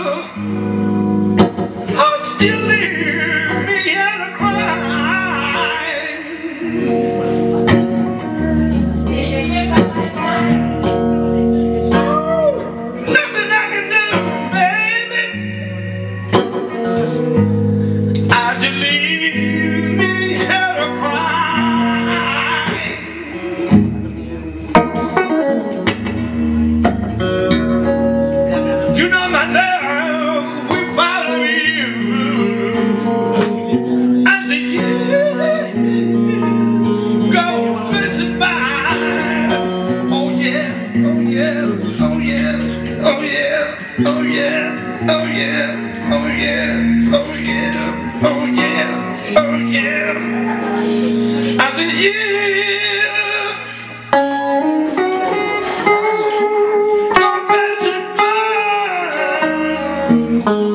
Oh, still leave me here to cry. Nothing I can do, baby. I just leave me here to cry. You know my love will follow you. I said, yeah, go passing by. Oh yeah, oh yeah, oh yeah, oh yeah, oh yeah, oh yeah, oh yeah, oh yeah, oh yeah, oh yeah. I said, yeah, go passing by.